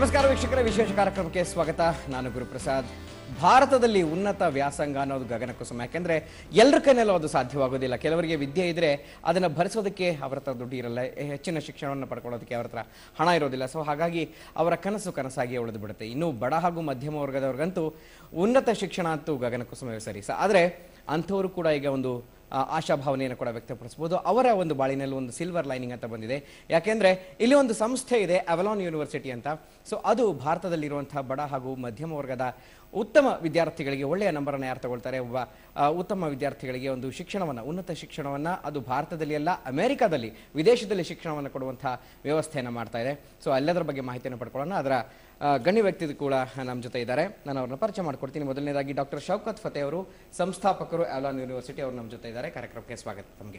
ನಮಸ್ಕಾರ ವೀಕ್ಷಕರೇ, ವಿಶೇಷ ಕಾರ್ಯಕ್ರಮಕ್ಕೆ ಸ್ವಾಗತ. ನಾನು ಗುರುಪ್ರಸಾದ್. ಭಾರತದಲ್ಲಿ ಉನ್ನತ ವ್ಯಾಸಂಗ ಅನ್ನೋದು ಗಗನಕುಸುಮ. ಯಾಕೆಂದ್ರೆ ಎಲ್ಲರ ಕೈನಲ್ಲೂ ಅದು ಸಾಧ್ಯವಾಗೋದಿಲ್ಲ. ಕೆಲವರಿಗೆ ವಿದ್ಯೆ ಇದ್ರೆ ಅದನ್ನು ಭರಿಸೋದಕ್ಕೆ ಅವರ ಹತ್ರ ದುಡ್ಡು ಇರಲ್ಲ, ಹೆಚ್ಚಿನ ಶಿಕ್ಷಣವನ್ನು ಪಡ್ಕೊಳ್ಳೋದಕ್ಕೆ ಅವರ ಹತ್ರ ಹಣ ಇರೋದಿಲ್ಲ. ಸೊ ಹಾಗಾಗಿ ಅವರ ಕನಸಾಗಿ ಉಳಿದು ಬಿಡುತ್ತೆ. ಇನ್ನು ಬಡ ಹಾಗೂ ಮಧ್ಯಮ ವರ್ಗದವ್ರಿಗಂತೂ ಉನ್ನತ ಶಿಕ್ಷಣ ಅಂತೂ ಗಗನಕುಸುಮವೇ ಸರಿ. ಆದರೆ ಅಂಥವರು ಕೂಡ ಈಗ ಒಂದು ಆಶಾಭಾವನೆಯನ್ನು ಕೂಡ ವ್ಯಕ್ತಪಡಿಸಬಹುದು. ಅವರ ಒಂದು ಬಾಳಿನಲ್ಲಿ ಒಂದು ಸಿಲ್ವರ್ ಲೈನಿಂಗ್ ಅಂತ ಬಂದಿದೆ. ಯಾಕೆಂದರೆ ಇಲ್ಲಿ ಒಂದು ಸಂಸ್ಥೆ ಇದೆ, ಅವೆಲಾನ್ ಯೂನಿವರ್ಸಿಟಿ ಅಂತ. ಸೊ ಅದು ಭಾರತದಲ್ಲಿರುವಂಥ ಬಡ ಹಾಗೂ ಮಧ್ಯಮ ವರ್ಗದ ಉತ್ತಮ ವಿದ್ಯಾರ್ಥಿಗಳಿಗೆ ಒಳ್ಳೆಯ ನಂಬರನ್ನು ಯಾರು ತಗೊಳ್ತಾರೆ, ಒಬ್ಬ ಉತ್ತಮ ವಿದ್ಯಾರ್ಥಿಗಳಿಗೆ ಒಂದು ಶಿಕ್ಷಣವನ್ನು, ಉನ್ನತ ಶಿಕ್ಷಣವನ್ನು ಅದು ಭಾರತದಲ್ಲಿ ಅಲ್ಲ ಅಮೆರಿಕಾದಲ್ಲಿ, ವಿದೇಶದಲ್ಲಿ ಶಿಕ್ಷಣವನ್ನು ಕೊಡುವಂಥ ವ್ಯವಸ್ಥೆಯನ್ನು ಮಾಡ್ತಾ ಇದೆ. ಸೊ ಎಲ್ಲದರ ಬಗ್ಗೆ ಮಾಹಿತಿಯನ್ನು ಪಡ್ಕೊಳ್ಳೋಣ. ಅದರ ಗಣ್ಯ ವ್ಯಕ್ತಿ ಕೂಡ ನಮ್ಮ ಜೊತೆ ಇದ್ದಾರೆ. ನಾನು ಅವ್ರನ್ನ ಪರಿಚಯ ಮಾಡ್ಕೊಡ್ತೀನಿ. ಮೊದಲನೇದಾಗಿ ಡಾಕ್ಟರ್ ಶೌಕತ್ ಫತೆ ಅವರು, ಸಂಸ್ಥಾಪಕರು ಅವೆಲಾನ್ ಯೂನಿವರ್ಸಿಟಿ, ಅವರು ನಮ್ಮ ಜೊತೆ ಇದ್ದಾರೆ. ಕಾರ್ಯಕ್ರಮಕ್ಕೆ ಸ್ವಾಗತ ತಮಗೆ.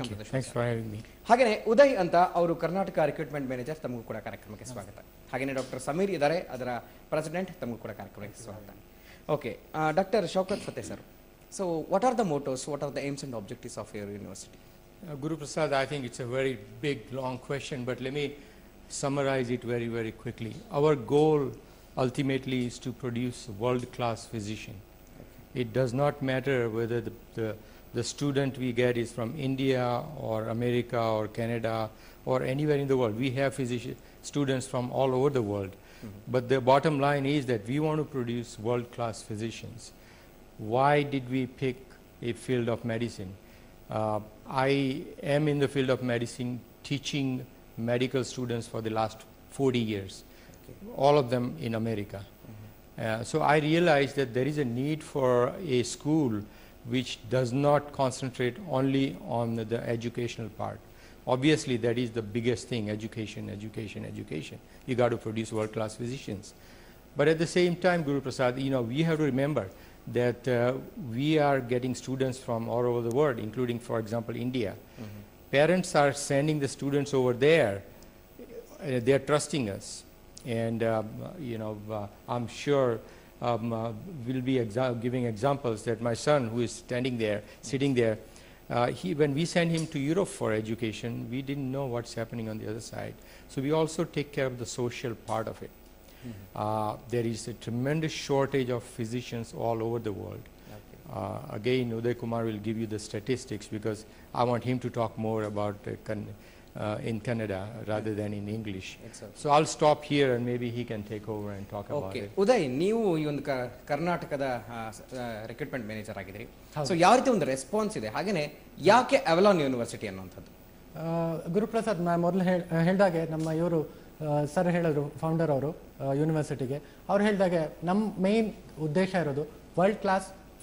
ಹಾಗೆಯೇ ಉದಯ್ ಅಂತ ಅವರು ಕರ್ನಾಟಕ ರಿಕ್ರೂಟ್ಮೆಂಟ್ ಮ್ಯಾನೇಜರ್, ತಮಗೂ ಕೂಡ ಕಾರ್ಯಕ್ರಮಕ್ಕೆ ಸ್ವಾಗತ. ಹಾಗೆಯೇ ಡಾಕ್ಟರ್ ಸಮೀರ್ ಇದ್ದಾರೆ, ಅದರ ಪ್ರೆಸಿಡೆಂಟ್, ತಮಗೂ ಕೂಡ ಕಾರ್ಯಕ್ರಮಕ್ಕೆ ಸ್ವಾಗತ. Okay, doctor Shaukat Fathe sir, so what are the mottos, what are the aims and objectives of your university? Guru Prasad, I think it's a very big, long question, but let me summarize it very, very quickly. Our goal ultimately is to produce a world-class physician. Okay. It does not matter whether the student we get is from India or America or Canada or anywhere in the world. We have students from all over the world. Mm-hmm. But the bottom line is that we want to produce world-class physicians. Why did we pick a field of medicine? I am in the field of medicine teaching medical students for the last 40 years, okay. All of them in America. Mm-hmm. So I realized that there is a need for a school which does not concentrate only on the educational part. Obviously that is the biggest thing, education. You got to produce world-class physicians. But at the same time, Guru Prasad, we have to remember that we are getting students from all over the world, including, for example, India. Mm-hmm. Parents are sending the students over there. They are trusting us. And, I'm sure we'll be giving examples that my son, who is sitting there, when we send him to Europe for education, we didn't know what's happening on the other side. So we also take care of the social part of it. Mm-hmm. There is a tremendous shortage of physicians all over the world. Okay. Again, Uday Kumar will give you the statistics because I want him to talk more about in Canada rather than in English. Exactly. So I'll stop here and maybe he can take over and talk about it. Uday, ನೀವು ಈ ಒಂದು ಕರ್ನಾಟಕದ recruitment manager ಆಗಿದ್ದೀರಿ. So ಯಾವ ರೀತಿ ಒಂದು response ಇದೆ, ಹಾಗೇನೆ ಯಾಕೆ ಅವೆಲಾನ್ ಯೂನಿವರ್ಸಿಟಿ ಅನ್ನುವಂಥದ್ದು? ಗುರುಪ್ರಸಾದ್, ನಾನು ಮೊದಲು ಹೇಳಿದಾಗೆ ನಮ್ಮ ಇವರು ಸರ್ ಹೇಳಿದ್ರು, ಫೌಂಡರ್ ಅವರು ಯೂನಿವರ್ಸಿಟಿಗೆ, ಅವ್ರು ಹೇಳಿದಾಗೆ ನಮ್ಮ ಮೇನ್ ಉದ್ದೇಶ ಇರೋದು ವರ್ಲ್ಡ್ ಕ್ಲಾಸ್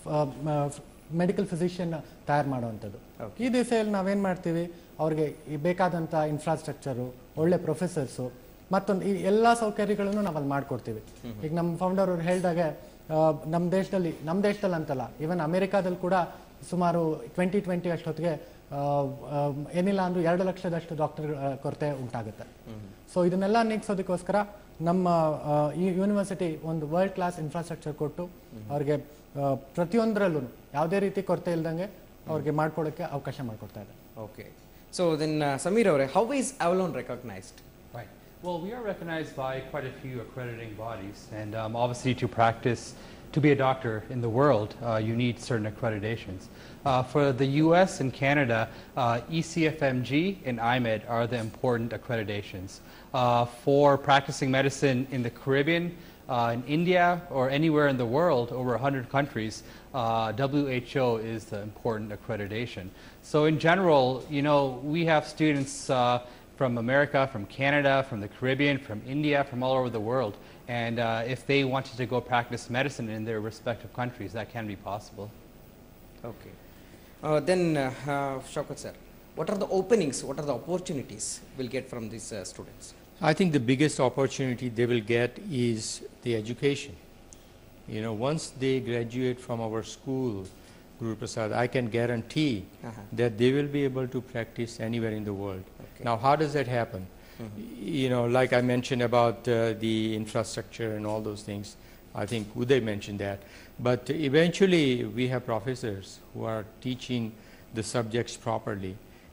ಮೆಡಿಕಲ್ ಫಿಸಿಷಿಯನ್ ತಯಾರು ಮಾಡುವಂಥದ್ದು. ಈ ದಿಸೆಯಲ್ಲಿ ನಾವೇನು ಮಾಡ್ತೀವಿ, ಅವ್ರಿಗೆ ಬೇಕಾದಂಥ ಇನ್ಫ್ರಾಸ್ಟ್ರಕ್ಚರು, ಒಳ್ಳೆ ಪ್ರೊಫೆಸರ್ಸು, ಮತ್ತೊಂದು ಈ ಎಲ್ಲ ಸೌಕರ್ಯಗಳನ್ನು ನಾವು ಅಲ್ಲಿ ಮಾಡಿಕೊಡ್ತೀವಿ. ಈಗ ನಮ್ಮ ಫೌಂಡರ್ ಅವ್ರು ಹೇಳಿದಾಗೆ ನಮ್ಮ ದೇಶದಲ್ಲಿ ಅಂತಲ್ಲ, ಈವನ್ ಅಮೆರಿಕಾದಲ್ಲಿ ಕೂಡ ಸುಮಾರು 2020 ಅಷ್ಟೊತ್ತಿಗೆ ಏನಿಲ್ಲ ಅಂದರೂ 2 ಲಕ್ಷದಷ್ಟು ಡಾಕ್ಟರ್ ಕೊರತೆ ಉಂಟಾಗುತ್ತೆ. ಸೊ ಇದನ್ನೆಲ್ಲ ನೀಗಿಸೋದಕ್ಕೋಸ್ಕರ ನಮ್ಮ ಈ ಯೂನಿವರ್ಸಿಟಿ ಒಂದು ವರ್ಲ್ಡ್ ಕ್ಲಾಸ್ ಇನ್ಫ್ರಾಸ್ಟ್ರಕ್ಚರ್ ಕೊಟ್ಟು ಅವ್ರಿಗೆ ಪ್ರತಿಯೊಂದರಲ್ಲೂ ಯಾವುದೇ ರೀತಿ ಕೊರತೆ ಇಲ್ದಂಗೆ ಅವ್ರಿಗೆ ಮಾಡ್ಕೊಳ್ಳೋಕ್ಕೆ ಅವಕಾಶ ಮಾಡಿಕೊಡ್ತಾ ಇದೆ. ಓಕೆ, ಸೊ ದೆನ್ ಸಮೀರ್ ಅವರೇ, how is Avalon recognised? Right. Well, we are recognized by quite a few accrediting bodies, and obviously to be a doctor in the world, you need certain accreditations. For the US and Canada, ECFMG and IMED are the important accreditations. For practicing medicine in the Caribbean, in India, or anywhere in the world, over 100 countries, WHO is the important accreditation. So in general, we have students from America, from Canada, from the Caribbean, from India, from all over the world. And if they wanted to go practice medicine in their respective countries, that can be possible. Okay. Then, Shaukat sir, what are the openings, what are the opportunities we'll get from these students? I think the biggest opportunity they will get is the education. Once they graduate from our school, Guru Prasad, I can guarantee that they will be able to practice anywhere in the world. Okay. Now, how does that happen? Mm-hmm. Like I mentioned about the infrastructure and all those things, I think Uday mentioned that. But eventually, we have professors who are teaching the subjects properly.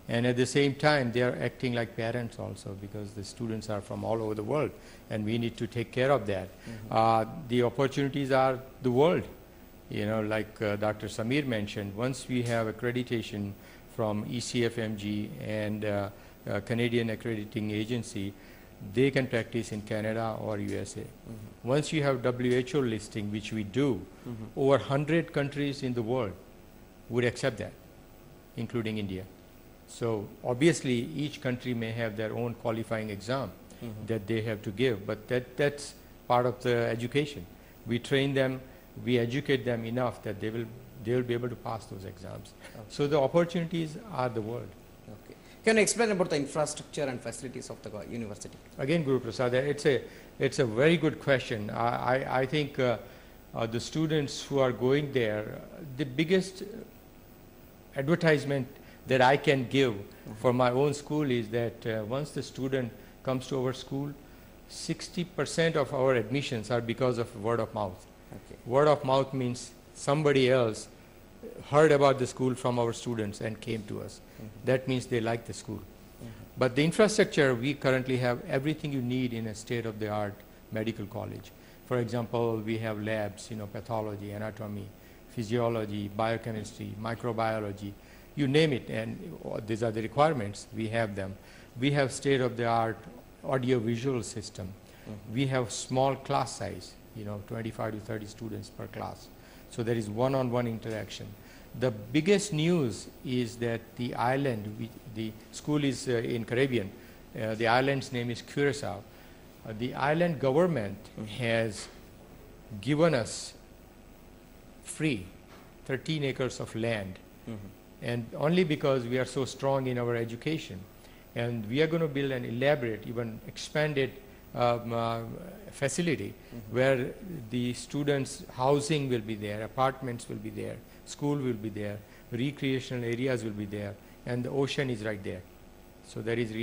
And at the same time, they are acting like parents also, because the students are from all over the world, and we need to take care of that. The opportunities are the world. You know, like Dr. Samir mentioned, once we have accreditation from ECFMG and Canadian Accrediting Agency, they can practice in Canada or USA. Once you have WHO listing, which we do, over 100 countries in the world would accept that, including India. So obviously each country may have their own qualifying exam that they have to give, but that's part of the education. We train them, we educate them enough that they will be able to pass those exams. So the opportunities are the world. Okay. Can you explain about the infrastructure and facilities of the university? Again, Guru Prasad, it's a very good question. I think the students who are going there, the biggest advertisement that I can give for my own school is that once the student comes to our school, 60% of our admissions are because of word of mouth. Okay. Word of mouth means somebody else heard about the school from our students and came to us. That means they like the school. But the infrastructure, we currently have everything you need in a state-of-the-art medical college. For example, we have labs, you know, pathology, anatomy, physiology, biochemistry, microbiology, you name it, and these are the requirements. We have them. We have state-of-the-art audio-visual system. We have small class size, you know, 25 to 30 students per class. So there is one-on-one interaction. The biggest news is that the island, the school is in Caribbean. The island's name is Curacao. The island government has given us free 13 acres of land. And only because we are so strong in our education. And we are going to build an elaborate, even expanded facility where the students' housing will be there, apartments will be there, school will be there, recreational areas will be there, and the ocean is right there. So there is,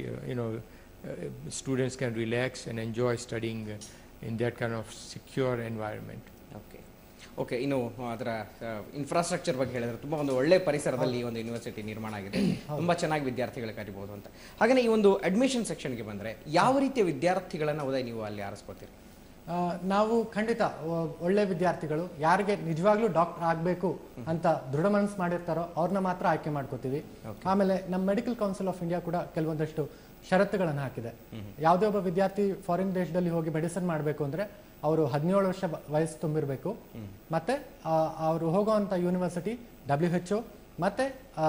students can relax and enjoy studying in that kind of secure environment. Okay. Okay, ಇನ್ನು ಅದರ infrastructure ಬಗ್ಗೆ ಹೇಳಿದ್ರೆ ತುಂಬ ಒಂದು ಒಳ್ಳೆ ಪರಿಸರದಲ್ಲಿ ಈ ಒಂದು ಯೂನಿವರ್ಸಿಟಿ ನಿರ್ಮಾಣ ಆಗಿದೆ, ತುಂಬ ಚೆನ್ನಾಗಿ ವಿದ್ಯಾರ್ಥಿಗಳು ಕಲಿಬಹುದು ಅಂತ. ಹಾಗೆಯೇ ಈ ಒಂದು ಅಡ್ಮಿಷನ್ ಸೆಕ್ಷನ್ಗೆ ಬಂದರೆ ಯಾವ ರೀತಿಯ ವಿದ್ಯಾರ್ಥಿಗಳನ್ನು ಉದಯ ನೀವು ಅಲ್ಲಿ ಆರಿಸ್ಕೋತೀರಿ? ನಾವು ಖಂಡಿತ ಒಳ್ಳೆ ವಿದ್ಯಾರ್ಥಿಗಳು ಯಾರಿಗೆ ನಿಜವಾಗ್ಲೂ ಡಾಕ್ಟರ್ ಆಗಬೇಕು ಅಂತ ದೃಢ ಮನಸ್ಸು ಮಾಡಿರ್ತಾರೋ ಅವ್ರನ್ನ ಮಾತ್ರ ಆಯ್ಕೆ ಮಾಡ್ಕೋತೀವಿ. ಆಮೇಲೆ ನಮ್ಮ ಮೆಡಿಕಲ್ ಕೌನ್ಸಿಲ್ ಆಫ್ ಇಂಡಿಯಾ ಕೂಡ ಕೆಲವೊಂದಷ್ಟು ಷರತ್ತುಗಳನ್ನು ಹಾಕಿದೆ. ಯಾವುದೇ ಒಬ್ಬ ವಿದ್ಯಾರ್ಥಿ ಫಾರಿನ್ ದೇಶದಲ್ಲಿ ಹೋಗಿ ಮೆಡಿಸಿನ್ ಮಾಡಬೇಕು ಅಂದ್ರೆ ಅವರು 17 ವರ್ಷ ವಯಸ್ಸು ತುಂಬಿರಬೇಕು, ಮತ್ತೆ ಅವರು ಹೋಗುವಂತ ಯೂನಿವರ್ಸಿಟಿ WHO ಮತ್ತೆ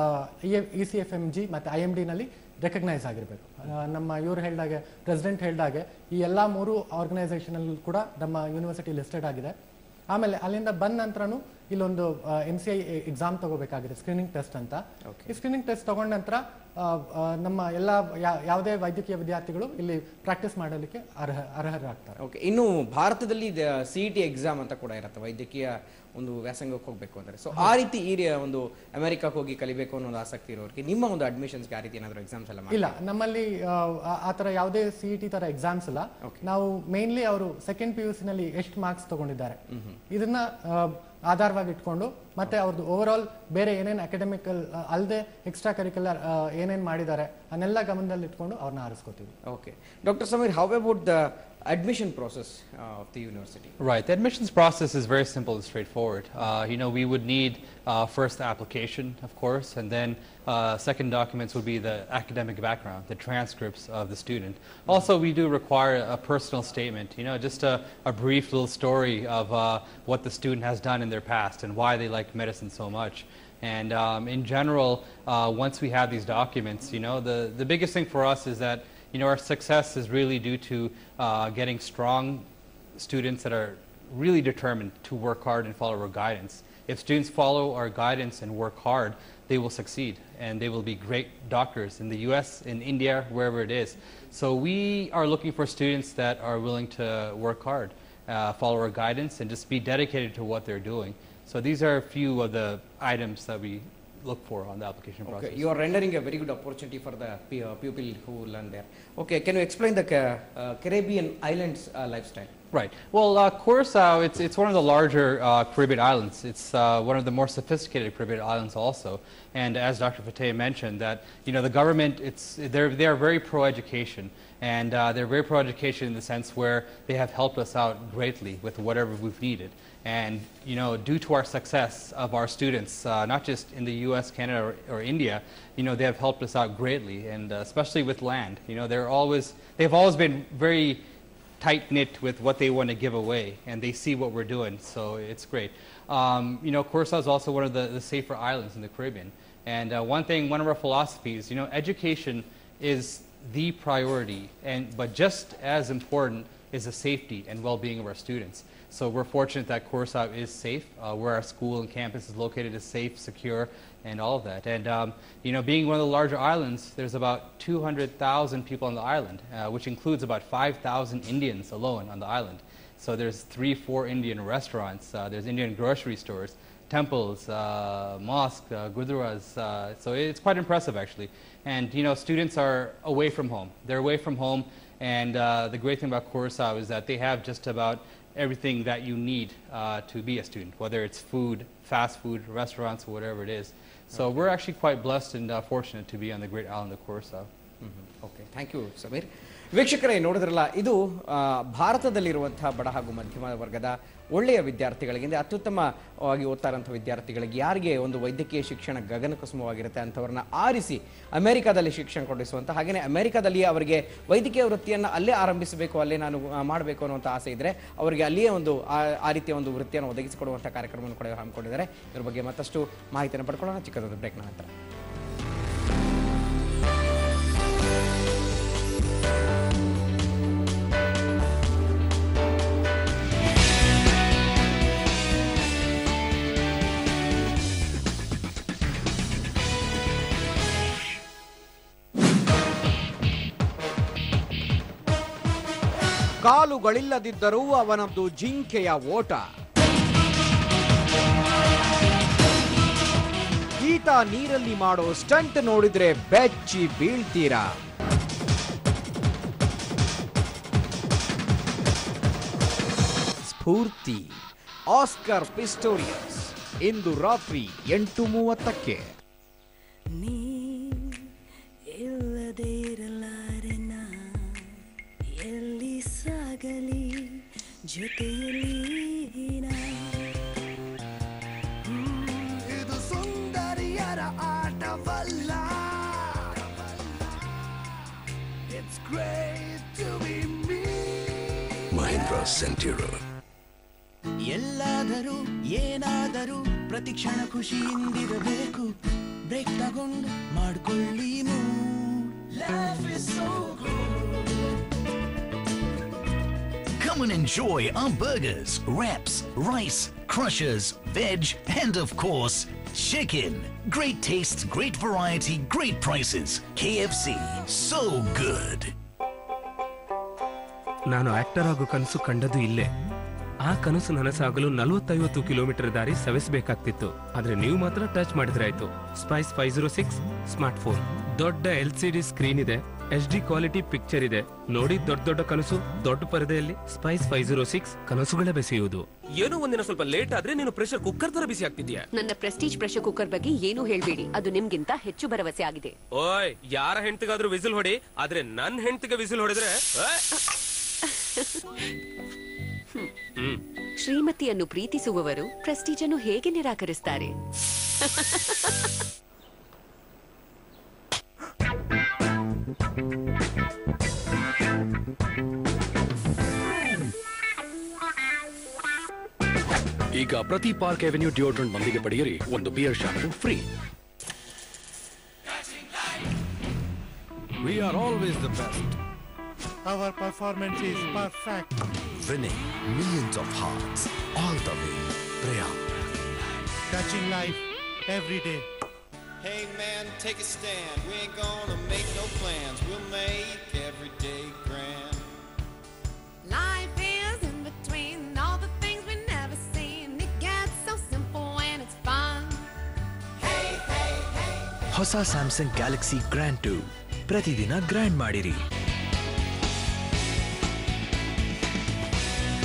ECFMG ಮತ್ತೆ IMD ನಲ್ಲಿ ರೆಕಗ್ನೈಸ್ ಆಗಿರಬೇಕು. ನಮ್ಮ ಇವ್ರು ಹೇಳಿದಾಗೆ, ಪ್ರೆಸಿಡೆಂಟ್ ಹೇಳಿದಾಗೆ, ಈ ಎಲ್ಲ 3 ಆರ್ಗನೈಸೇಷನ್ ಅಲ್ಲಿ ಕೂಡ ನಮ್ಮ ಯೂನಿವರ್ಸಿಟಿ ಲಿಸ್ಟೆಡ್ ಆಗಿದೆ. ಆಮೇಲೆ ಅಲ್ಲಿಂದ ಬಂದ ನಂತರನು ಇಲ್ಲೊಂದು MCI ಎಕ್ಸಾಮ್ ತಗೋಬೇಕಾಗಿದೆ, ಸ್ಕ್ರೀನಿಂಗ್ ಟೆಸ್ಟ್ ಅಂತ. ಈ ಸ್ಕ್ರೀನಿಂಗ್ ಟೆಸ್ಟ್ ತಗೊಂಡ ನಂತರ ನಮ್ಮ ಎಲ್ಲ ಯಾವುದೇ ವೈದ್ಯಕೀಯ ವಿದ್ಯಾರ್ಥಿಗಳು ಇಲ್ಲಿ ಪ್ರಾಕ್ಟೀಸ್ ಮಾಡಲಿಕ್ಕೆ ಅರ್ಹರಾಗ್ತಾರೆ. ಓಕೆ, ಇನ್ನು ಭಾರತದಲ್ಲಿ CET ಎಕ್ಸಾಮ್ ಅಂತ ಕೂಡ ಇರುತ್ತೆ ವೈದ್ಯಕೀಯ ಒಂದು ವ್ಯಾಸಂಗಕ್ಕೆ ಹೋಗಬೇಕು ಅಂದರೆ. ಸೊ ಆ ರೀತಿ ಈ ಒಂದು ಅಮೆರಿಕಕ್ಕೆ ಹೋಗಿ ಕಲಿಬೇಕು ಅನ್ನೋ ಒಂದು ಆಸಕ್ತಿ ಇರೋರಿಗೆ ನಿಮ್ಮ ಒಂದು ಅಡ್ಮಿಷನ್ಸ್ಗೆ ಆ ರೀತಿ ಏನಾದರೂ ಎಕ್ಸಾಮ್ಸ್ ಎಲ್ಲ ಇಲ್ಲ, ನಮ್ಮಲ್ಲಿ ಆ ಥರ ಯಾವುದೇ CET ಥರ ಎಕ್ಸಾಮ್ಸ್ ಇಲ್ಲ. ನಾವು ಮೇನ್ಲಿ ಅವರು ಸೆಕೆಂಡ್ PUC ನಲ್ಲಿ ಎಷ್ಟು ಮಾರ್ಕ್ಸ್ ತಗೊಂಡಿದ್ದಾರೆ ಇದನ್ನ ಆಧಾರವಾಗಿ ಇಟ್ಕೊಂಡು, ಮತ್ತೆ ಅವ್ರದ್ದು ಓವರ್ ಆಲ್ ಬೇರೆ ಏನೇನು ಅಕಾಡೆಮಿಕಲ್ ಅಲ್ಲದೆ ಎಕ್ಸ್ಟ್ರಾ ಕರಿಕ್ಯುಲರ್ ಏನೇನು ಮಾಡಿದ್ದಾರೆ ಅನ್ನೆಲ್ಲ ಗಮನದಲ್ಲಿ ಇಟ್ಕೊಂಡು ಅವ್ರನ್ನ ಆರಿಸ್ಕೋತೀವಿ. Okay, doctor Sameer, how about the admission process of the university? Right, the admissions process is very simple and straightforward. We would need first the application, of course, and then second documents would be the academic background, the transcripts of the student. Also, we do require a personal statement, just a brief little story of what the student has done in their past and why they like medicine so much. And in general, once we have these documents, the biggest thing for us is that our success is really due to getting strong students that are really determined to work hard and follow our guidance. If students follow our guidance and work hard, they will succeed and they will be great doctors in the US, in India, wherever it is. So we are looking for students that are willing to work hard, follow our guidance, and just be dedicated to what they're doing. So these are a few of the items that we look for on the application process. Okay, you are rendering a very good opportunity for the pupil who learn there. Okay, can you explain the Caribbean islands lifestyle? Right. Well, Curacao, it's one of the larger Caribbean islands. It's one of the more sophisticated Caribbean islands also. And as Dr. Fateh mentioned, that the government, they are very pro-education, and they're very pro-education in the sense where they have helped us out greatly with whatever we've needed. And due to our success of our students, not just in the U.S., Canada, or India, they have helped us out greatly, and especially with land. They've always been very tight-knit with what they want to give away, and they see what we're doing, so it's great. Curacao is also one of the safer islands in the Caribbean, and one of our philosophies, education is the priority, but just as important is the safety and well-being of our students. So we're fortunate that Curacao is safe, where our school and campus is located is safe, secure, and all of that. And being one of the larger islands, there's about 200,000 people on the island, which includes about 5,000 Indians alone on the island. So there's 3-4 Indian restaurants, there's Indian grocery stores, temples, mosques, gurdwaras. So it's quite impressive, actually. And students are away from home. They're away from home, and the great thing about Curacao is that they have just about everything that you need to be a student, whether it's food, fast food, restaurants, or whatever it is. So we're actually quite blessed and fortunate to be on the great island of Curacao. Okay, thank you Sameer. ವೀಕ್ಷಕರೇ, ನೋಡಿದ್ರಲ್ಲ, ಇದು ಭಾರತದಲ್ಲಿರುವಂತಹ ಬಡ ಹಾಗೂ ಮಧ್ಯಮ ವರ್ಗದ ಒಳ್ಳೆಯ ವಿದ್ಯಾರ್ಥಿಗಳಿಗೆ, ಅತ್ಯುತ್ತಮವಾಗಿ ಓದ್ತಾ ಇರುವಂಥ ವಿದ್ಯಾರ್ಥಿಗಳಿಗೆ, ಯಾರಿಗೆ ಒಂದು ವೈದ್ಯಕೀಯ ಶಿಕ್ಷಣ ಗಗನಕುಸುಮವಾಗಿರುತ್ತೆ ಅಂಥವ್ರನ್ನ ಆರಿಸಿ ಅಮೆರಿಕಾದಲ್ಲಿ ಶಿಕ್ಷಣ ಕೊಡಿಸುವಂಥ, ಹಾಗೆಯೇ ಅಮೆರಿಕಾದಲ್ಲಿ ಅವರಿಗೆ ವೈದ್ಯಕೀಯ ವೃತ್ತಿಯನ್ನು ಅಲ್ಲೇ ಆರಂಭಿಸಬೇಕು, ಅಲ್ಲೇ ನಾನು ಮಾಡಬೇಕು ಅನ್ನುವಂಥ ಆಸೆ ಇದ್ದರೆ ಅವರಿಗೆ ಅಲ್ಲಿಯೇ ಆ ರೀತಿಯ ಒಂದು ವೃತ್ತಿಯನ್ನು ಒದಗಿಸಿಕೊಡುವಂಥ ಕಾರ್ಯಕ್ರಮವನ್ನು ಕೂಡ ಹಮ್ಮಿಕೊಂಡಿದ್ದಾರೆ. ಇದ್ರ ಬಗ್ಗೆ ಮತ್ತಷ್ಟು ಮಾಹಿತಿಯನ್ನು ಪಡ್ಕೊಳ್ಳೋಣ ಚಿಕ್ಕದೊಂದು ಬ್ರೇಕ್ನ ನಂತರ. ಕಾಲುಗಳಿಲ್ಲದಿದ್ದರೂ ಅವನದ್ದು ಜಿಂಕೆಯ ಓಟ. ಈತ ನೀರಲ್ಲಿ ಮಾಡೋ ಸ್ಟಂಟ್ ನೋಡಿದ್ರೆ ಬೆಚ್ಚಿ ಬೀಳ್ತೀರಾ. ಸ್ಫೂರ್ತಿ ಆಸ್ಕರ್ ಪಿಸ್ಟೋರಿಯಸ್ ಇಂದು ರಾತ್ರಿ 8:30ಕ್ಕೆ. ಇದು ಸುಂದರಿಯರ ಆಟವಲ್ಲ. It's great to be me. Mahindra Centura. ಎಲ್ಲಾದರೂ ಏನಾದರೂ ಪ್ರತಿಕ್ಷಣ ಖುಷಿಯಿಂದಿರಬೇಕು. ಬ್ರೇಕ್ ತಗೊಂಡು ಮಾಡ್ಕೊಳ್ಳಿ mood. Life is so good. Come and enjoy our burgers, wraps, rice, crushers, veg, and of course, chicken. Great taste, great variety, great prices. KFC, so good. ನಾನು actor ಆಗೋ ಕನಸು ಕಂಡದು ಇಲ್ಲೇ. ಆ ಕನಸು ನನಸಾಗಲು 40-50 ಕಿಲೋಮೀಟರ್ ದಾರಿ ಸವೆಸಬೇಕಾಗ್ತಿತ್ತು. ಆದ್ರೆ ನೀವು ಮಾತ್ರ ಟಚ್ ಮಾಡಿದ್ರಾಯ್ತು. ಸ್ಪೈಸ್ 506 ಸ್ಮಾರ್ಟ್ ಫೋನ್, ದೊಡ್ಡ LCD ಸ್ಕ್ರೀನ್ ಇದೆ, HD ಕ್ವಾಲಿಟಿ ಪಿಕ್ಚರ್ ಇದೆ. ನೋಡಿ, ದೊಡ್ಡ ಕನಸು ದೊಡ್ಡ ಪರದೆಯಲ್ಲಿ. ಸ್ಪೈಸ್ 506 ಕನಸುಗಳ ಬೆಸೆಯುವುದು. ಏನೋ ಒಂದಿನ ಸ್ವಲ್ಪ ಲೇಟ್ ಆದ್ರೆ ನೀನು ಪ್ರೆಷರ್ ಕುಕ್ಕರ್ ತರ ಬಿಸಿ ಆಗ್ತಿದ್ಯಾ. ನನ್ನ ಪ್ರೆಸ್ಟೀಜ್ ಪ್ರೆಷರ್ ಕುಕ್ಕರ್ ಬಗ್ಗೆ ಏನು ಹೇಳ್ಬೇಡಿ, ಅದು ನಿಮ್ಗಿಂತ ಹೆಚ್ಚು ಭರವಸೆ ಆಗಿದೆ. ಓಯ್, ಯಾರ ಹೆಂಡತಿಗಾದ್ರೂ ವಿಸಿಲ್ ಹೊಡಿ, ಆದ್ರೆ ನನ್ ಹೆಂಡತಿಗೆ ವಿಸಿಲ್ ಹೊಡೆದ್ರೆ ಶ್ರೀಮತಿಯನ್ನು ಪ್ರೀತಿಸುವವರು ಪ್ರೆಸ್ಟೀಜ್ ಅನ್ನು ಹೇಗೆ ನಿರಾಕರಿಸುತ್ತಾರೆ? ಈಗ ಪ್ರತಿ ಪಾರ್ಕ್ ಅವೆನ್ಯೂ ಡಿಯೋಡ್ರೆಂಟ್ ಮಂದಿಗೆ ಪಡೆಯಿರಿ ಒಂದು beer shampoo free. We are always the best. Our performance is perfect. Winning millions of hearts all the way. Priyank. Touching life every day. Hey man, take a stand. We ain't gonna make no plans. We'll make every day grand. Life is in between all the things we never seen. It gets so simple when it's fun. Hey, hey, hey. ಹೊಸ Samsung Galaxy Grand 2 ಪ್ರತಿದಿನ grand ಮಾಡಿರಿ.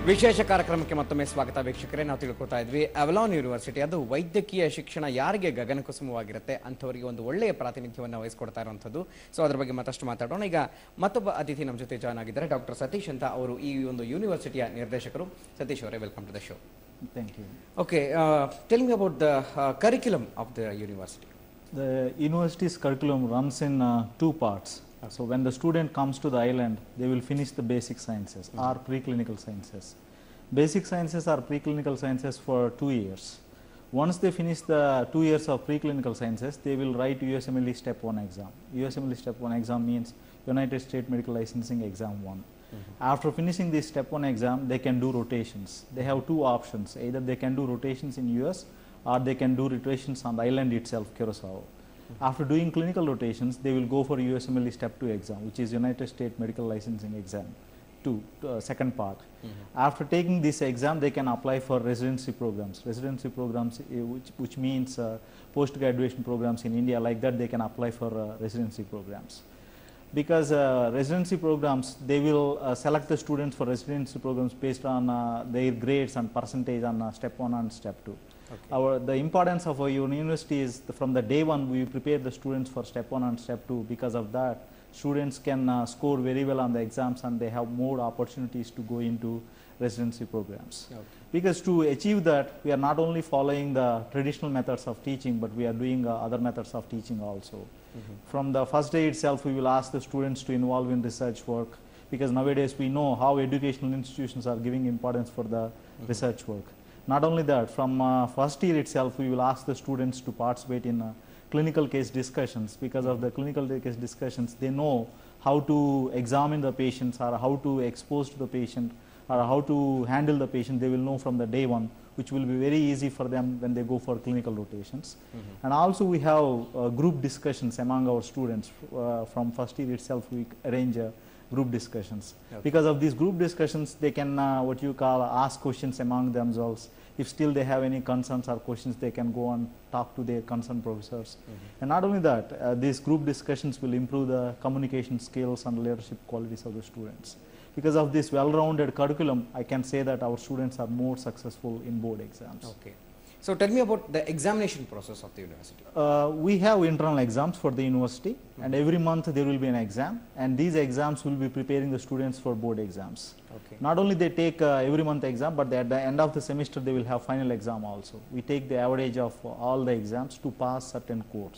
ವಿಶೇಷ ಕಾರ್ಯಕ್ರಮಕ್ಕೆ ಮತ್ತೊಮ್ಮೆ ಸ್ವಾಗತ ವೀಕ್ಷಕರೇ. ನಾವು ತಿಳ್ಕೊತಾ ಇದ್ವಿ ಅವೆಲಾನ್ ಯೂನಿವರ್ಸಿಟಿ ಅದು ವೈದ್ಯಕೀಯ ಶಿಕ್ಷಣ ಯಾರಿಗೆ ಗಗನಕುಸುಮವಾಗಿರುತ್ತೆ ಅಂಥವರಿಗೆ ಒಂದು ಒಳ್ಳೆಯ ಪ್ರಾತಿನಿಧ್ಯವನ್ನು ವಹಿಸ್ಕೊಡ್ತಾ ಇರುವಂಥದ್ದು. ಸೊ ಅದ್ರ ಬಗ್ಗೆ ಮತ್ತಷ್ಟು ಮಾತಾಡೋಣ. ಈಗ ಮತ್ತೊಬ್ಬ ಅತಿಥಿ ನಮ್ಮ ಜೊತೆ ಜಾಯ್ನ್ ಆಗಿದ್ದಾರೆ, ಡಾಕ್ಟರ್ ಸತೀಶ್ ಅಂತ. ಅವರು ಈ ಒಂದು ಯೂನಿವರ್ಸಿಟಿಯ ನಿರ್ದೇಶಕರು. ಸತೀಶ್ ಅವರೇ, welcome to the show. Thank you. Okay, tell me about the curriculum of the university. The university's curriculum runs in two parts. So when the student comes to the island, they will finish the basic sciences or preclinical sciences. Basic sciences are preclinical sciences for 2 years. Once they finish the 2 years of preclinical sciences, they will write USMLE Step 1 exam. USMLE Step 1 exam means United States Medical Licensing Exam 1. After finishing this Step 1 exam, they can do rotations. They have two options. Either they can do rotations in US or they can do rotations on the island itself, Curacao. After doing clinical rotations, they will go for USMLE Step 2 exam, which is United States Medical Licensing Exam 2, second part. After taking this exam, they can apply for residency programs. Residency programs, which means post-graduation programs in India. Like that, they can apply for residency programs. Because residency programs, they will select the students for residency programs based on their grades and percentage on Step 1 and Step 2. Okay. The importance of our university is from the day one we prepare the students for Step 1 and Step 2. Because of that, students can score very well on the exams and they have more opportunities to go into residency programs. Okay. Because to achieve that, we are not only following the traditional methods of teaching, but we are doing other methods of teaching also. From the first day itself, we will ask the students to involve in research work, because nowadays we know how educational institutions are giving importance for the research work. Not only that, from first year itself, we will ask the students to participate in clinical case discussions. Because of the clinical case discussions, they know how to examine the patients or how to expose to the patient or how to handle the patient. They will know from the day one, which will be very easy for them when they go for clinical rotations. And also we have group discussions among our students. From first year itself, we arrange group discussions. Okay. Because of these group discussions, they can what you call ask questions among themselves. If still they have any concerns or questions, they can go and talk to their concerned professors. And not only that, these group discussions will improve the communication skills and leadership qualities of the students. Because of this well-rounded curriculum, I can say that our students are more successful in board exams. Okay. So tell me about the examination process of the university. We have internal exams for the university, and every month there will be an exam, and these exams will be preparing the students for board exams. Okay. Not only they take every month exam, but at the end of the semester they will have final exam also. We take the average of all the exams to pass certain course.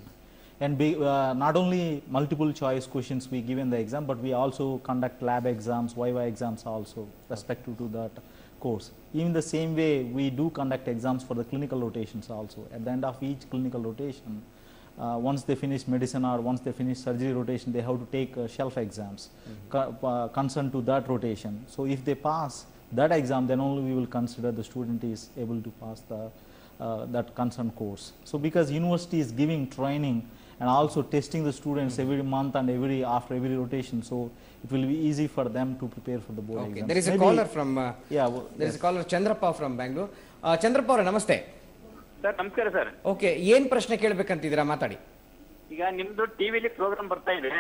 And not only multiple choice questions we give in the exam, but we also conduct lab exams, Viva exams also respective to that course. In the same way, we do conduct exams for the clinical rotations also. At the end of each clinical rotation, once they finish medicine or once they finish surgery rotation, they have to take shelf exams concerned to that rotation. So if they pass that exam, then only we will consider the student is able to pass that concerned course. So because university is giving training and also testing the students every month and after every rotation, so it will be easy for them to prepare for the board exams. There is a caller from there is a caller Chandrappa from Bangalore. Chandrappa avare namaste. Sir, ನಮಸ್ಕಾರ sir. Okay, ಏನು ಪ್ರಶ್ನೆ ಕೇಳಬೇಕಂತಿದ್ದೀರಾ, ಮಾತಾಡಿ. ಈಗ ನಿಮ್ದು ಟಿವಿಲಿ program ಬರ್ತಾ ಇದೆ.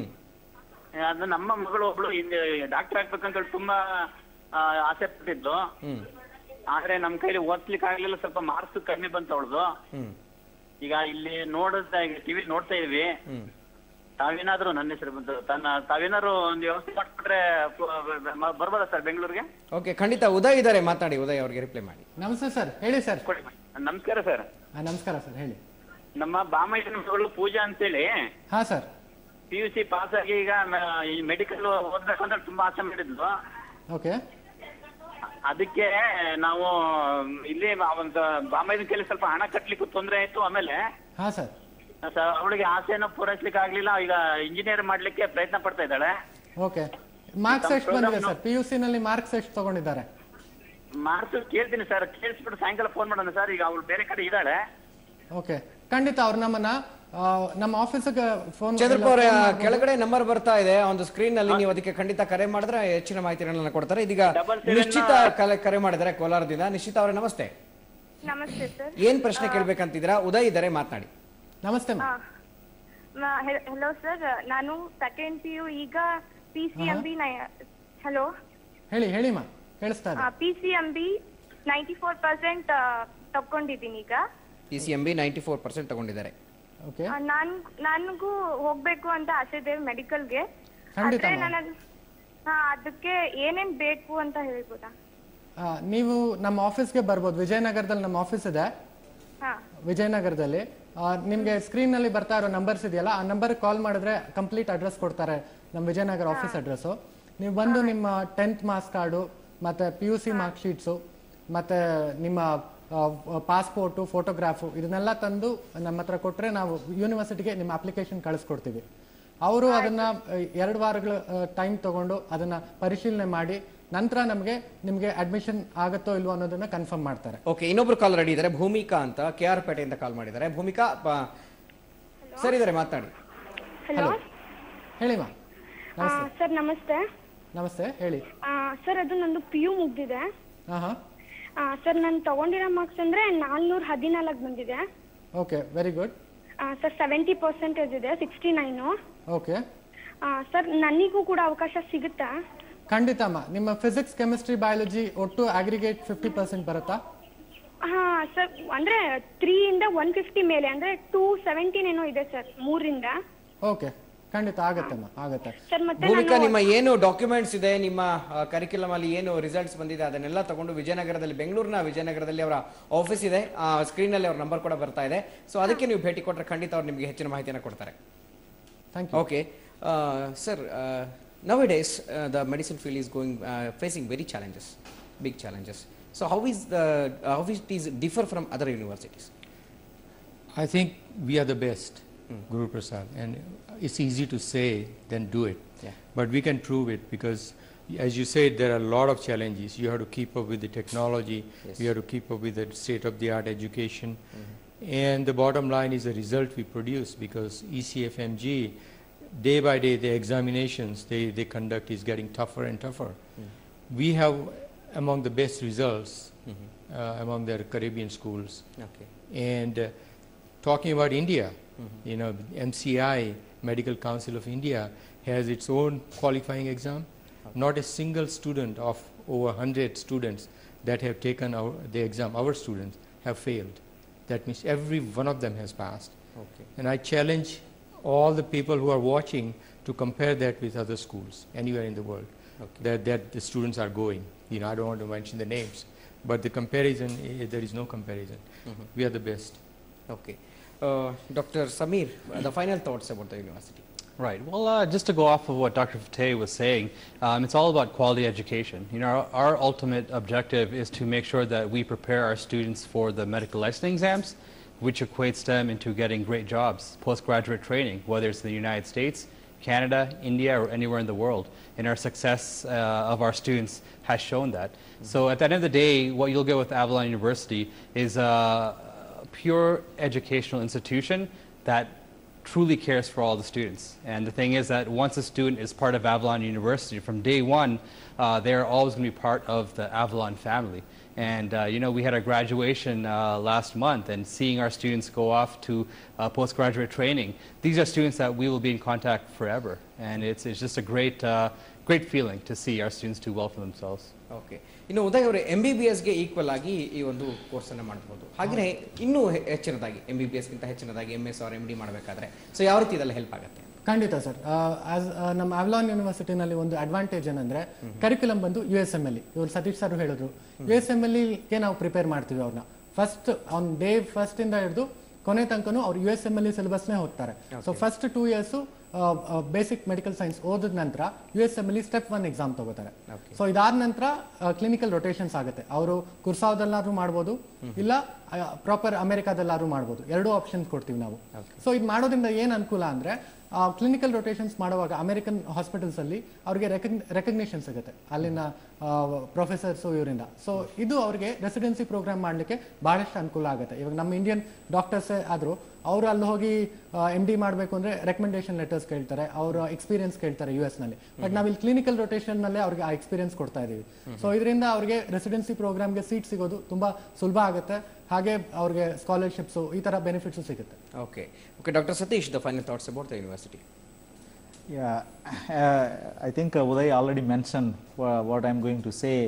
ಅದು ನಮ್ಮ ಮಗಳು ಒಬ್ಳು ಡಾಕ್ಟರ್ ಆಗ್ಬೇಕಂತ ತುಂಬಾ ಆಸೆ ಪಟ್ಟಿದ್ಲು. ಆದ್ರೆ ನಮ್ ಕೈಲಿ ಓದ್ಲಿಕ್ಕೆ ಆಗ್ಲಿಲ್ಲ, ಸ್ವಲ್ಪ ಮಾರ್ಕ್ಸ್ ಕಮ್ಮಿ ಬಂತ ಅವಳದು. ಈಗ ಇಲ್ಲಿ ಟಿವಿ ನೋಡ್ತಾ ಇದೀವಿ. ತಾವೇನಾದ್ರು ನನ್ನ ಹೆಸರು ಬಂತು ತಾವೇನಾದ್ರು ಒಂದು ವ್ಯವಸ್ಥೆ ಮಾಡ್ಕೊಂಡ್ರೆ ಬರ್ಬೋದಾ ಸರ್ ಬೆಂಗಳೂರಿಗೆ? ಓಕೆ, ಖಂಡಿತ. ಉದಯ್ ಇದ್ದಾರೆ, ಮಾತಾಡಿ. ಉದಯ್ ಅವ್ರಿಗೆ ರಿಪ್ಲೈ ಮಾಡಿ. ನಮಸ್ತೆ ಸರ್, ಹೇಳಿ ಸರ್. ನಮಸ್ಕಾರ ಸರ್. ನಮಸ್ಕಾರ ಸರ್, ಹೇಳಿ. ನಮ್ಮ ಬಾಮಯ್ಯನ ಮಗಳು ಪೂಜಾ ಅಂತೇಳಿ. ಹಾ ಸರ್. PUC ಪಾಸ್ ಆಗಿ ಈಗ ಮೆಡಿಕಲ್ ಓದ್ಬೇಕಂತ ತುಂಬಾ ಆಸೆ ಮಾಡಿದ್ಲು. ಓಕೆ. ಅದಕ್ಕೆ ನಾವು ಇಲ್ಲಿ ಒಂದು ಬಾಮಯ್ಯನ ಕೈಲಿ ಸ್ವಲ್ಪ ಹಣ ಕಟ್ಲಿಕ್ಕೆ ತೊಂದರೆ ಆಯ್ತು. ಆಮೇಲೆ ಹಾ ಸರ್, ಅವಳಿಗೆ ಆಸೆಯನ್ನು ಪೂರೈಸ್ಲಿಕ್ಕೆ ಆಗ್ಲಿಲ್ಲ. ಈಗ ಇಂಜಿನಿಯರ್ ಮಾಡ್ಲಿಕ್ಕೆ ಪ್ರಯತ್ನ ಪಡ್ತಾ ಇದ್ದಾಳೆ. ಓಕೆ. ಮಾರ್ಕ್ಸ್ ಎಷ್ಟು ಬಂದಿದೆ ಸರ್? PUC ನಲ್ಲಿ ಮಾರ್ಕ್ಸ್ ಎಷ್ಟು ತಗೊಂಡಿದ್ದಾರೆ? ಮಾರ್ಕ್ಸ್ ಕೇಳ್ತೀನಿ ಸರ್, ಕೇಳಿಸ್ಬಿಟ್ಟು ಸಾಯಂಕಾಲ ಫೋನ್ ಮಾಡೋಣ ಸರ್. ಈಗ ಅವಳು ಬೇರೆ ಕಡೆ ಇದ್ದಾಳೆ. ಓಕೆ, ಖಂಡಿತ ಅವ್ರು ನಮ್ಮ ಆಫೀಸ್ಗೆ ಫೋನ್. ಚಂದ್ರಪ್ಪ ಅವರ ಕೆಳಗಡೆ ನಂಬರ್ ಬರ್ತಾ ಇದೆ ಒಂದು ಸ್ಕ್ರೀನ್ ನಲ್ಲಿ, ನೀವು ಅದಕ್ಕೆ ಖಂಡಿತ ಕರೆ ಮಾಡಿದ್ರೆ ಹೆಚ್ಚಿನ ಮಾಹಿತಿಗಳನ್ನ ಕೊಡ್ತಾರೆ. ಇದೀಗ ನಿಶ್ಚಿತ ಕರೆ ಮಾಡಿದ್ದಾರೆ ಕೋಲಾರದಿಂದ. ನಿಶ್ಚಿತ ಅವರೇ ನಮಸ್ತೆ. ನಮಸ್ತೆ ಸರ್. ಏನ್ ಪ್ರಶ್ನೆ ಕೇಳ್ಬೇಕಂತಿದ್ದೀರಾ? ಉದಯ್ ಇದ್ದಾರೆ, ಮಾತನಾಡಿ. ನಮಸ್ತೆ. ಹೆಲೋ ಸರ್, ನಾನು ಸೆಕೆಂಡ್ PU ಈಗ PCMB. ಹಲೋ, ಹೇಳಿ ಮಾ. ಕೇಳಿಸ್ತಾ ಇದೆ? PCMB 94% ತಗೊಂಡಿದ್ದೀನಿ ಈಗ. PCMB 94% ತಗೊಂಡಿದ್ದಾರೆ. ಓಕೆ. ನನಗೂ ಹೋಗ್ಬೇಕು ಅಂತ ಆಸೆ ಇದೆ ಮೆಡಿಕಲ್ಗೆ. ಖಂಡಿತ ಅದಕ್ಕೆ ಏನೇನ್ ಬೇಕು ಅಂತ ಹೇಳ್ಬೋದಾ? ನೀವು ನಮ್ಮ ಆಫೀಸ್ಗೆ ಬರ್ಬೋದು. ವಿಜಯನಗರದಲ್ಲಿ ನಮ್ಮ ಆಫೀಸ್ ಇದೆ. ವಿಜಯನಗರದಲ್ಲಿ ನಿಮ್ಗೆ ಸ್ಕ್ರೀನ್ ನಲ್ಲಿ ಬರ್ತಾ ಇರೋ ನಂಬರ್ಸ್ ಇದೆಯಲ್ಲ, ಆ ನಂಬರ್ ಕಾಲ್ ಮಾಡಿದ್ರೆ ಕಂಪ್ಲೀಟ್ ಅಡ್ರೆಸ್ ಕೊಡ್ತಾರೆ, ನಮ್ಮ ವಿಜಯನಗರ ಆಫೀಸ್ ಅಡ್ರೆಸ್. ನೀವು ಬಂದು ನಿಮ್ಮ 10th ಮಾರ್ಕ್ಸ್ ಕಾರ್ಡು ಮತ್ತೆ PUC ಮಾರ್ಕ್ ಶೀಟ್ಸು ಮತ್ತೆ ನಿಮ್ಮ ಪಾಸ್ಪೋರ್ಟು, ಫೋಟೋಗ್ರಾಫು ಇದನ್ನೆಲ್ಲ ತಂದು ನಮ್ಮ ಹತ್ರ ಕೊಟ್ಟರೆ ನಾವು ಯೂನಿವರ್ಸಿಟಿಗೆ ನಿಮ್ಮ ಅಪ್ಲಿಕೇಶನ್ ಕಳಿಸ್ಕೊಡ್ತೀವಿ. ಅವರು ಅದನ್ನ 2 ವಾರಗಳ ಟೈಮ್ ತಗೊಂಡು ಅದನ್ನ ಪರಿಶೀಲನೆ ಮಾಡಿ ನಂತರ ನಿಮ್ಗೆ ಅಡ್ಮಿಷನ್ ಆಗತ್ತೋ ಇಲ್ವೋ ಅನ್ನೋದನ್ನ ಕನ್ಫರ್ಮ್ ಮಾಡ್ತಾರೆ. ಓಕೆ, ಇನ್ನೊಬ್ರು ಕಾಲ್ ರೆಡಿ ಇದ್ದಾರೆ. ಭೂಮಿಕಾ ಅಂತ KR ಪೇಟೆಯಿಂದ ಕಾಲ್ ಮಾಡಿದ್ದಾರೆ. ಭೂಮಿಕಾ ಸರ್ ಇದ್ದಾರೆ, ಮಾತಾಡಿ. ಹಲೋ, ಹೇಳಿಮಾ. ಸರ್ ನಮಸ್ತೆ. ನಮಸ್ತೆ, ಹೇಳಿ. ಸರ್ ಅದು ನಂದು PU ಮುಗ್ದಿದೆ. ಸರ್ ನಾನು ತಗೊಂಡಿರೋ ಮಾರ್ಕ್ಸ್ ಅಂದ್ರೆ 414 ಬಂದಿದೆ. Okay, very good. ಸರ್ 70% ಇದೆ, 69. ಓಕೆ. ಸರ್ ನನಗೂ ಕೂಡ ಅವಕಾಶ ಸಿಗುತ್ತಾ? ಖಂಡಿತ ಅಮ್ಮ. ನಿಮ್ಮ ಫಿಸಿಕ್ಸ್, ಕೆಮಿಸ್ಟ್ರಿ, ಬಯಾಲಜಿ ಒಟ್ಟು ಅಗ್ರಿಗೇಟ್ 50% ಬರುತ್ತಾ? ಸರ್ ಅಂದ್ರೆ 3 ಇಂದ 150 ಮೇಲೆ ಅಂದ್ರೆ 217 ಏನೋ ಇದೆ ಸರ್, 3ರಿಂದ. ಓಕೆ, ಖಂಡಿತ ಆಗತ್ತಮ್ಮ, ಆಗತ್ತೆ. ಭೂಮಿಕಾ, ನಿಮ್ಮ ಏನು ಡಾಕ್ಯುಮೆಂಟ್ಸ್ ಇದೆ, ನಿಮ್ಮ ಕರಿಕ್ಯುಲಮ್ ಅಲ್ಲಿ ಏನು ರಿಸಲ್ಟ್ಸ್ ಬಂದಿದೆ ಅದನ್ನೆಲ್ಲ ತಗೊಂಡು ವಿಜಯನಗರದಲ್ಲಿ, ಬೆಂಗಳೂರಿನ ವಿಜಯನಗರದಲ್ಲಿ ಅವರ ಆಫೀಸ್ ಇದೆ. ಸ್ಕ್ರೀನ್ ಅಲ್ಲಿ ಅವ್ರ ನಂಬರ್ ಕೂಡ ಬರ್ತಾ ಇದೆ. ಸೊ ಅದಕ್ಕೆ ನೀವು ಭೇಟಿ ಕೊಟ್ಟರೆ ಖಂಡಿತ ಅವ್ರು ನಿಮಗೆ ಹೆಚ್ಚಿನ ಮಾಹಿತಿಯನ್ನು ಕೊಡ್ತಾರೆ. Okay sir, nowadays the medicine field is facing very challenges, big challenges. So how it is differ from other universities? I think we are the best, Guru Prasad, and it's easy to say than do it. But we can prove it because, as you said, there are a lot of challenges. You have to keep up with the technology. You have to keep up with the state-of-the-art education. And the bottom line is the result we produce, because ECFMG, day by day, the examinations they conduct is getting tougher and tougher. We have among the best results among the Caribbean schools. And talking about India, you know, MCI, Medical Council of India, has its own qualifying exam. Not a single student of over 100 students that have taken the exam, our students, have failed. That means every one of them has passed. And I challenge all the people who are watching to compare that with other schools anywhere in the world that the students are going. You know, I don't want to mention the names, but the comparison, there is no comparison. We are the best. Okay. Dr. Samir, the final thoughts about the university. Right. Well, just to go off of what Dr. Fateh was saying, it's all about quality education. You know, our ultimate objective is to make sure that we prepare our students for the medical licensing exams, which equates them into getting great jobs, postgraduate training, whether it's in the United States, Canada, India, or anywhere in the world. And our success of our students has shown that. So at the end of the day, what you'll get with Avalon University is a pure educational institution that truly cares for all the students. And the thing is that once a student is part of Avalon University, from day one, they're always going to be part of the Avalon family. And you know, we had our graduation last month, and seeing our students go off to postgraduate training, these are students that we will be in contact forever. And it's just a great feeling to see our students do well for themselves. Okay. ಇನ್ನು ಉದಯ್ ಅವರೇ, MBBSಗೆ equal ಆಗಿ ಈ ಒಂದು ಕೋರ್ಸನ್ನು ಮಾಡಬಹುದು. ಹಾಗೆಯೇ ಇನ್ನೂ ಹೆಚ್ಚಿನದಾಗಿ MBBSಗಿಂತ ಹೆಚ್ಚಿನದಾಗಿ MS or MD ಮಾಡಬೇಕಾದ್ರೆ ಸೊ ಯಾವ ರೀತಿ ಇದೆಲ್ಲ ಹೆಲ್ಪ್ ಆಗುತ್ತೆ? ಖಂಡಿತ ಸರ್. ನಮ್ಮ Avalon ಯೂನಿವರ್ಸಿಟಿನಲ್ಲಿ ಒಂದು ಅಡ್ವಾಂಟೇಜ್ ಏನಂದ್ರೆ ಕರಿಕ್ಯುಲಮ್ ಬಂದು USMLE. ಇವರು ಸತೀಶ್ ಸರ್ ಹೇಳಿದ್ರು, USMLEಗೆ ನಾವು ಪ್ರಿಪೇರ್ ಮಾಡ್ತೀವಿ ಅವ್ರನ್ನ. ಫಸ್ಟ್ ಆನ್ ಡೇ ಫಸ್ಟ್ ಇಂದ ಹಿಡಿದು ಕೊನೆ ತನಕನೂ ಅವ್ರು USMLE ಸಿಲೆಬಸ್ನೇ ಹೋಗ್ತಾರೆ. So first 2 years basic medical science ಓದಿದ ನಂತರ USMLE ಸ್ಟೆಪ್ 1 ಎಕ್ಸಾಮ್ ತಗೋತಾರೆ. ಸೊ ಇದಾದ ನಂತರ ಕ್ಲಿನಿಕಲ್ ರೊಟೇಷನ್ಸ್ ಆಗುತ್ತೆ. ಅವರು ಕುರ್ಸಾವದಲ್ಲಾದ್ರೂ ಮಾಡ್ಬೋದು, ಇಲ್ಲ ಪ್ರಾಪರ್ ಅಮೆರಿಕಾದಲ್ಲಾದ್ರೂ ಮಾಡ್ಬೋದು. 2 ಆಪ್ಷನ್ಸ್ ಕೊಡ್ತೀವಿ ನಾವು. ಸೊ ಇದು ಮಾಡೋದ್ರಿಂದ ಏನ್ ಅನುಕೂಲ ಅಂದ್ರೆ ಕ್ಲಿನಿಕಲ್ ರೊಟೇಷನ್ಸ್ ಮಾಡುವಾಗ ಅಮೆರಿಕನ್ ಹಾಸ್ಪಿಟಲ್ಸ್ ಅಲ್ಲಿ ಅವ್ರಿಗೆ ರೆಕಗ್ನಿಷನ್ ಸಿಗುತ್ತೆ ಅಲ್ಲಿನ ಪ್ರೊಫೆಸರ್ಸು ಇವರಿಂದ. ಸೊ ಇದು ಅವ್ರಿಗೆ ರೆಸಿಡೆನ್ಸಿ ಪ್ರೋಗ್ರಾಮ್ ಮಾಡಲಿಕ್ಕೆ ಬಹಳಷ್ಟು ಅನುಕೂಲ ಆಗುತ್ತೆ. ಇವಾಗ ನಮ್ಮ ಇಂಡಿಯನ್ ಡಾಕ್ಟರ್ಸೇ ಆದರೂ ಅವರು ಅಲ್ಲಿ ಹೋಗಿ MD ಮಾಡಬೇಕು ಅಂದ್ರೆ ರೆಕಮೆಂಡೇಶನ್ ಲೆಟರ್ಸ್ ಕೇಳ್ತಾರೆ, ಅವರ ಎಕ್ಸ್ಪೀರಿಯನ್ಸ್ ಕೇಳ್ತಾರೆ US ನಲ್ಲಿ. ಬಟ್ ನಾವಿಲ್ಲಿ ಕ್ಲಿನಿಕಲ್ ರೊಟೇಷನ್ ನಲ್ಲೇ ಅವ್ರಿಗೆ ಆ ಎಕ್ಸ್ಪೀರಿಯನ್ಸ್ ಕೊಡ್ತಾ ಇದೀವಿ. ಸೊ ಇದರಿಂದ ಅವ್ರಿಗೆ ರೆಸಿಡೆನ್ಸಿ ಪ್ರೋಗ್ರಾಮ್ಗೆ ಸೀಟ್ ಸಿಗೋದು ತುಂಬಾ ಸುಲಭ ಆಗುತ್ತೆ. ಹಾಗೆ ಅವ್ರಿಗೆ ಸ್ಕಾಲರ್ಶಿಪ್ಸ್ ಈ ತರ ಬೆನಿಫಿಟ್ಸ್ ಸಿಗುತ್ತೆ. Okay. Dr. Satish, the final thoughts about the university. Yeah, I think Uday already mentioned what I'm going to say.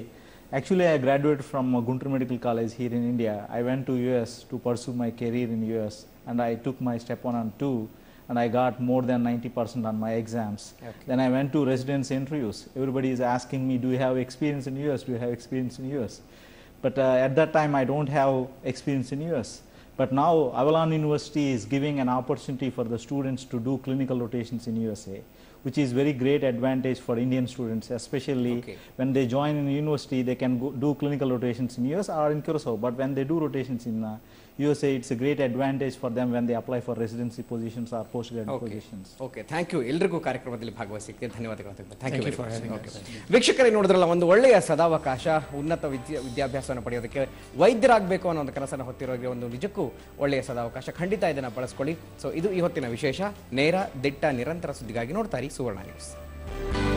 Actually, I graduated from Guntur Medical College here in India. I went to US to pursue my career in US, and I took my step 1 and 2, and I got more than 90% on my exams. Okay. Then I went to residence interviews. Everybody is asking me, do you have experience in US? Do you have experience in US? But at that time, I don't have experience in US. But now, Avalon University is giving an opportunity for the students to do clinical rotations in USA, which is very great advantage for Indian students, especially when they join in university, they can do clinical rotations in US or in Curacao. But when they do rotations in USA, it's a great advantage for them when they apply for residency positions or postgraduate positions. Okay thank you. ಎಲ್ರಿಗೂ ಕಾರ್ಯಕ್ರಮದಲ್ಲಿ ಭಾಗವಹಿಸಿದ್ದಕ್ಕೆ ಧನ್ಯವಾದಗಳು. Thank you. ವೀಕ್ಷಕರೇ ನೋಡಿದ್ರಲ್ಲ, ಒಂದು ಒಳ್ಳೆಯ ಸದಾವಕಾಶ, ಉನ್ನತ ವಿದ್ಯಾಭ್ಯಾಸವನ್ನು ಪಡೆಯೋದಕ್ಕೆ ವೈದ್ಯರಾಗಬೇಕು ಅನ್ನೋ ಒಂದು ಕನಸನ್ನು ಹೊತ್ತಿರೋರಿಗೆ ಒಂದು ನಿಜಕ್ಕೂ ಒಳ್ಳೆಯ ಸದಾವಕಾಶ. ಖಂಡಿತ ಇದನ್ನು ಬಳಸ್ಕೊಳ್ಳಿ. ಸೊ ಇದು ಈ ಹೊತ್ತಿನ ವಿಶೇಷ. ನೇರ, ದಿಟ್ಟ, ನಿರಂತರ ಸುದ್ದಿಗಾಗಿ ನೋಡ್ತಾ ಇರಿ ಸುವರ್ಣ ನ್ಯೂಸ್.